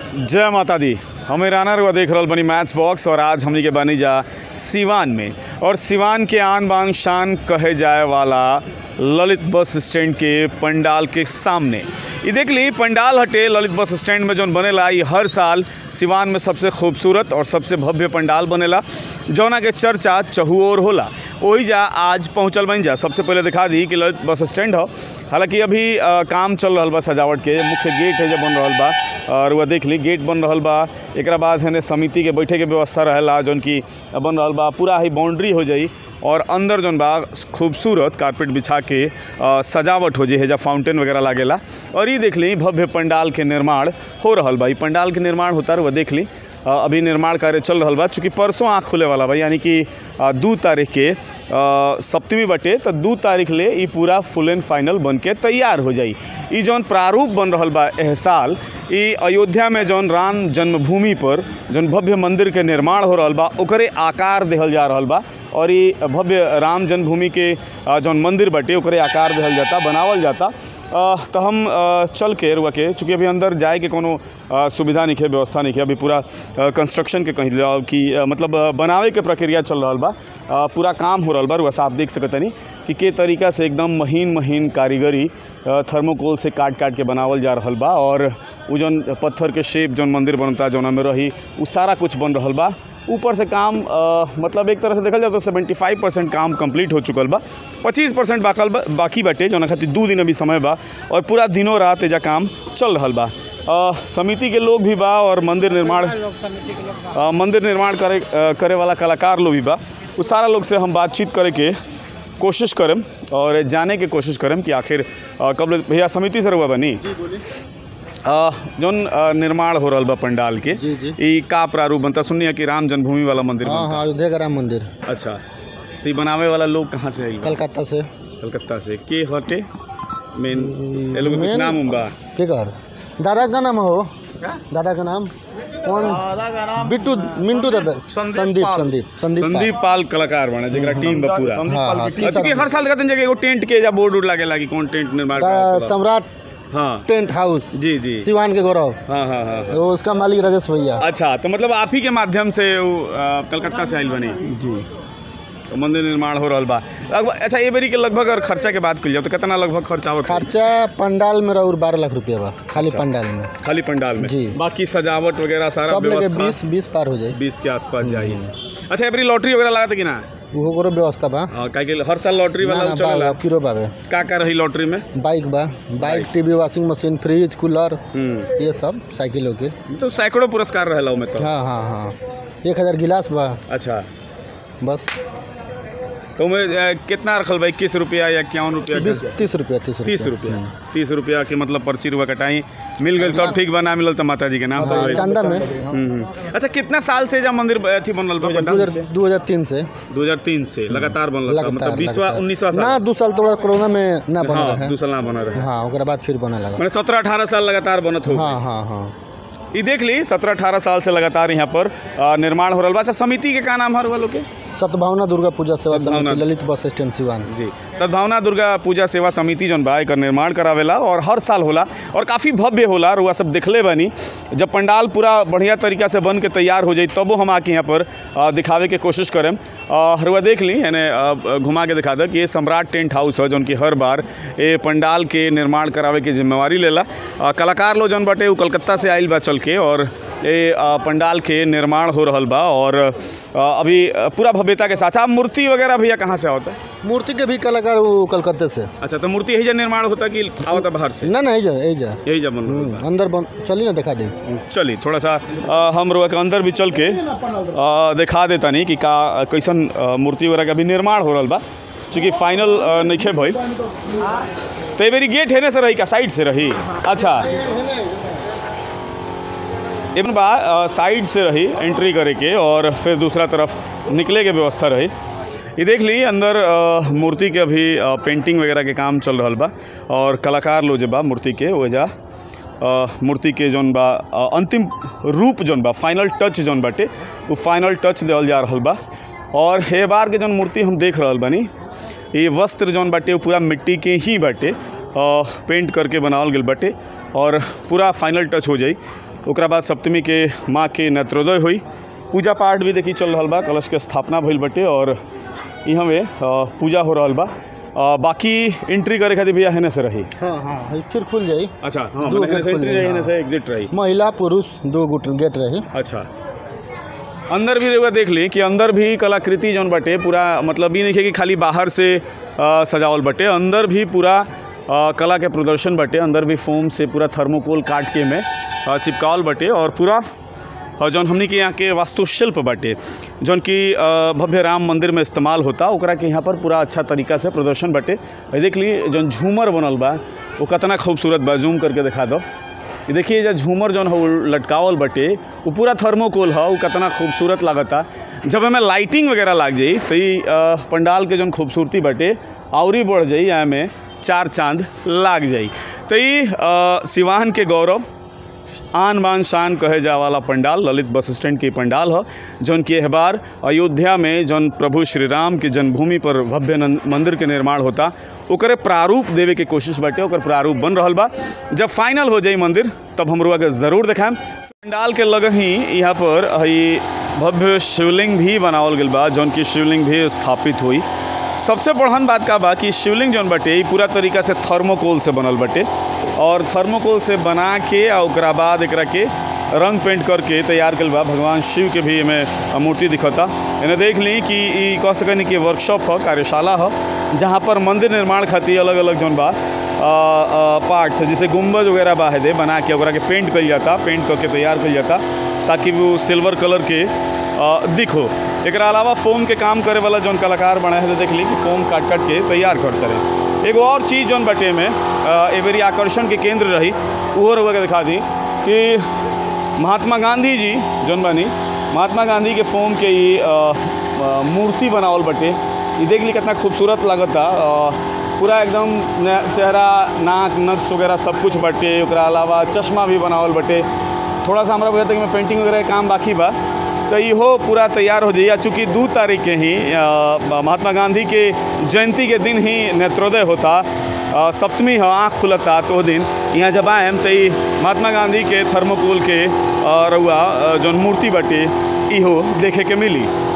जय माता दी। हमें रानर व देख रहल बनी मैच बॉक्स और आज हमनी के बनी जा सिवान में और सिवान के आन बान शान कहे जाए वाला ललित बस स्टैंड के पंडाल के सामने। ये देख ली पंडाल हटे ललित बस स्टैंड में जौन बनेला ये हर साल सिवान में सबसे खूबसूरत और सबसे भव्य पंडाल बनेला जौना के चर्चा चहुओर होला। वही जा आज पहुँचल बन जा। सबसे पहले दिखा दी कि ललित बस स्टैंड हो, हालांकि अभी काम चल रहा बा सजावट के। मुख्य गेट है जो बन रहा बा और वह देख ली गेट बन रहा बा। एक बाद है समिति के बैठे के व्यवस्था रहेला जौन की बन रहा बा। पूरा ही बाउंड्री हो जाई और अंदर जौन बा खूबसूरत कारपेट बिछा के सजावट हो जाए है, फाउंटेन वगैरह लागेला। और ये देख ली भव्य पंडाल के निर्माण हो रहा बा। पंडाल के निर्माण होता है वह देख ली अभी निर्माण कार्य चल रहा बा। चूँकि परसों आँख खुले वाला बा, यानी कि 2 तारीख के सप्तमी बटे तो 2 तारीख ले ये पूरा फुल एंड फाइनल बन के तैयार हो जाई। ये जौन प्रारूप बन रहा बा एह साल ये अयोध्या में जौन राम जन्मभूमि पर जौन भव्य मंदिर के निर्माण हो रहा बा ओकरे आकार देहल जा रहा बा। और ये भव्य राम जन्मभूमि के जौन मंदिर बटे ओकरे आकार देहल जाता, बनावल जाता। तो हम चल के रुआ के चूँकि अभी अंदर जाए के कोनो सुविधा नहीं है, व्यवस्था नहीं है। अभी पूरा कंस्ट्रक्शन के कहीं जाओ कि मतलब बनावे के प्रक्रिया चल रहा बा। पूरा काम हो रहा बा। रुआ आप देख सकते नहीं कि के तरीका से एकदम महीन महीन कारीगरी थर्मोकोल से काट काट के बनावल जा रहा बा। और वो जौन पत्थर के शेप जौन मंदिर बनता जौना में रही वो सारा कुछ बन रहा बा। ऊपर से काम मतलब एक तरह से देखा जाए तो 75% काम कंप्लीट हो चुकल बा। 25% बाकी बाटे जौना खातिर 2 दिन अभी समय बा और पूरा दिनों रात एजा काम चल रहा बा। समिति के लोग भी बा और मंदिर निर्माण करे वाला कलाकार लोग भी बा। वो सारा लोग से हम बातचीत करे के कोशिश करम और जाने के कोशिश करम कि आखिर कब भैया समिति से रुआ बनी जौन निर्माण हो रहा बा पंडाल के ई का प्रारूप बनता। सुनिए कि राम जन्मभूमि वाला मंदिर बनता। हाँ, अयोध्या का राम मंदिर। अच्छा, तो ये बनावे वाला लोग कहाँ से आए? कलकत्ता से। कलकत्ता से के हटे मेन कुछ नाम उम्बा के घर दादा का नाम हो? दादा का नाम कौन? बिट्टू मिंटू दादा संदीप पाल कलाकार बने जेकरा टीम बा पूरा। क्योंकि हर साल कहते हैं जगह एगो टेंट के जा बोर्ड लागे लागी कौन टेंट निर्माण सम्राट टेंट हाउस जी सिवान के गौरव। हाँ। वो उसका मालिक राजेश भैया। अच्छा, तो मतलब आप ही के माध्यम से कलकत्ता से आइल बनी जी। तो मंदिर निर्माण हो रहा बा लगभग। अच्छा, ये बेरी के लगभग और खर्चा के बात कर जाओ तो कितना लगभग खर्चा हो? खर्चा पंडाल में और 12 लाख रुपया बा खाली पंडाल में जी। बाकी सजावट वगैरह सारा सब लेके 20 पार हो जाए, 20 के आसपास जाइए। अच्छा, ये बेरी लॉटरी वगैरह लगा कि ना? वो करो व्यवस्था बा। काहे हर साल लॉटरी वाला चलेला किरो बावे। का रही लॉटरी में? Bike TV washing machine fridge cooler ये सब साइकिल के तो सैकड़ों पुरस्कार रहेला में तो। हाँ 1000 गिलास बा। अच्छा, बस तो मैं कितना रखल भाई? 21 रुपया या 51 रुपया? 30 रुपया 30 रुपया के मतलब पर्ची रुपया कटाई मिल गई तब ठीक बना मिलल तो माता जी के नाम पर चंदा में। अच्छा, कितना साल से जब मंदिर अथी बनल बा? 2003 से लगातार बनल मतलब 20-19 साल ना 2 साल थोड़ा कोरोना में ना बना रहा। 2 साल ना बना रहा। हाँ, ओकरा बाद फिर बने लगा। मैंने 17-18 साल लगातार बनत हो। हाँ। ये देख ली 17-18 साल से लगातार यहाँ पर निर्माण हो रहा बा। अच्छा, समिति के का नाम है वालों के? सद्भावना दुर्गा पूजा सेवा समिति ललित बस स्टैंड सिवान जी। सद्भावना दुर्गा पूजा सेवा समिति जौन बा एकर निर्माण करावेला और हर साल होला और काफ़ी भव्य होला। रुआ सब दिखले बानी जब पंडाल पूरा बढ़िया तरीका से बन के तैयार हो जाए तब हम आके यहाँ पर दिखावे के कोशिश करें। रुआ देख ली यानी घुमा के दिखा दे कि ये सम्राट टेंट हाउस है जौन की हर बार ये पंडाल के निर्माण करावे के जिम्मेवारी लेला। कलाकार लोग जौन बाटे वो कलकत्ता से आइल बा चल के और ये पंडाल के निर्माण हो रहा बा। और अभी पूरा भव्यता के साथ। आप मूर्ति वगैरह भैया कहाँ से होता है? मूर्ति के भी कलाकार वो कलकत्ता से। अच्छा, तो मूर्ति यही निर्माण होता कि आवता बाहर से? ना यही जा अंदर चलिए ना दिखा दे। चलिए थोड़ा सा हम लोग अंदर भी चल के दिखा देता नहीं कि का कैसन मूर्ति वगैरह का भी निर्माण हो रहा बा। चूँकि फाइनल नहीं भइल तो ये मेरी गेट है ना से रही का साइड से रही? अच्छा, एक साइड से रही एंट्री करे के और फिर दूसरा तरफ निकले के व्यवस्था रही। ये देख ली अंदर मूर्ति के अभी पेंटिंग वगैरह के काम चल रहा बा और कलाकार लोग जो बा मूर्ति के वजह मूर्ति के जौन बा अंतिम रूप जौन बा फाइनल टच जौन बाटे वो फाइनल टच देवल जा रहा बा। और हे बार के जौन मूर्ति हम देख रहा बानी ये वस्त्र जौन बाटे वो पूरा मिट्टी के ही बाटे पेंट करके बनावल गल बाटे और पूरा फाइनल टच हो जाई ओकरा बाद सप्तमी के माँ के नेत्रोदय हुई। पूजा पाठ भी देखी चल रहा बा, कलश के स्थापना भइल बटे और यहाँ में पूजा हो रहा बा। बाकी एंट्री करे खातिर भैया हेने से रही। हाँ फिर खुल जाई। अच्छा हाँ, दो हेने गेट से खुल एंट्री जाई, रही, हेने हाँ। से एग्जिट रही। महिला पुरुष 2 गेट रही। अच्छा, अंदर भी रउआ देख ली कि अंदर भी कलाकृति जौन बटे पूरा, मतलब ये नहीं है कि खाली बाहर से सजावल बटे, अंदर भी पूरा कला के प्रदर्शन बटे। अंदर भी फोम से पूरा थर्मोकोल काट के में चिपकावल बटे और पूरा जौन हमनी के यहाँ के वास्तुशिल्प बाटे जौन कि भव्य राम मंदिर में इस्तेमाल होता, ओकरा के यहाँ पर पूरा अच्छा तरीका से प्रदर्शन बाटे। देख ली जौन झूमर बनल बा वो कितना खूबसूरत बा, जूम करके दिखा दो। ये देखिए जो झूमर जौन हो लटकावल बटे वो पूरा थर्मोकोल है, वो कितना खूबसूरत लागता। जब हमें लाइटिंग वगैरह लाग जाई तो ये पंडाल के जौन खूबसूरती बटे और ही बढ़ जाई, यहाँ में 4 चांद लाग जाई। तो ये सिवान के गौरव, आन बान शान कहे जा वाला पंडाल ललित बस स्टैंड की पंडाल है जौन की एह बार अयोध्या में जौन प्रभु श्री राम के जन्मभूमि पर भव्य मंदिर के निर्माण होता, ओकरे प्रारूप देवे के कोशिश बाटे, ओकर प्रारूप बन रहल बा। जब फाइनल हो जाई मंदिर तब हम लोग ज़रूर देखाएम। पंडाल के लग ही यहाँ पर भव्य शिवलिंग भी बनावल गल बा जौन की शिवलिंग भी स्थापित हुई। सबसे बड़हन बात का बा कि शिवलिंग जौन बटे पूरा तरीका से थर्मोकोल से बनल बटे और थर्मोकोल से बना के और ओकरा बाद एकरा के रंग पेंट करके तैयार कल बा। भगवान शिव के भी में मूर्ति दिखता। इन्हें देख ली कि कह सकनी कि वर्कशॉप है, कार्यशाला है जहाँ पर मंदिर निर्माण खातिर अलग अलग जौन बा पार्ट्स जैसे गुम्बज वगैरह बा है दे बना के ओकरा के पेंट कल जाता, पेंट करके तैयार कल जाता ताकि वो सिल्वर कलर के दिखो। एकरा अलावा फोम के काम करे वाला जौन कलाकार बना है तो देख ली कि फोम काट काट के तैयार करते रहे। एगो और चीज़ जौन बटे में एवरी आकर्षण के केंद्र रही वो रउआ के दिखा दी कि महात्मा गांधी जी जौन बनी, महात्मा गांधी के फोम के ये मूर्ति बनावल बटे। ये देख ली कितना खूबसूरत लगता, पूरा एकदम चेहरा नाक नक्श वगैरह सब कुछ बटे। ओकरा अलावा चश्मा भी बनावल बटे। थोड़ा सा हमारा बुझाता कि मैं पेंटिंग वगैरह का काम बाकी बा तो इहो पूरा तैयार हो जाइए। चूँकि 2 तारीख के ही महात्मा गांधी के जयंती के दिन ही नेत्रोदय होता, सप्तमी है, आँख खुलता, तो दिन यहाँ जब आएम तो महात्मा गांधी के थर्मोकोल के रउआ जौन मूर्ति बटे इहो देखे के मिली।